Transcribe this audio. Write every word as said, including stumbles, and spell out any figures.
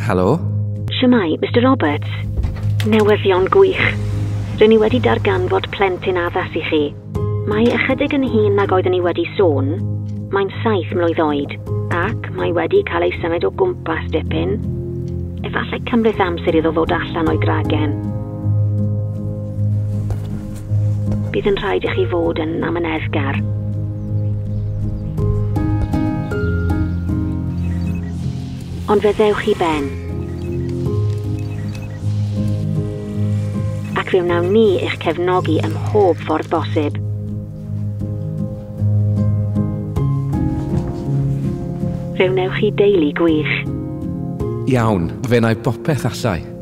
helo. Shwmai, mister Roberts. Newyddion gwych. Rydyn ni wedi darganfod plentyn addas i chi. Mae ychydig yn hŷn nag oeddwn ni wedi sôn. Mae'n saith mlwydd oed, ac mae wedi cael ei symud o gwmpas dipyn. Efallai cymryd amser iddo ddod allan o'i gragen. Bydd yn rhaid i chi fod yn amyneddgar. Ond fe ddewch i ben. Ac fe wnawn ni eich cefnogi ym mhob ffordd bosib. Fe wnewch chi deulu gwych. Iawn, fe wna i bopeth allai.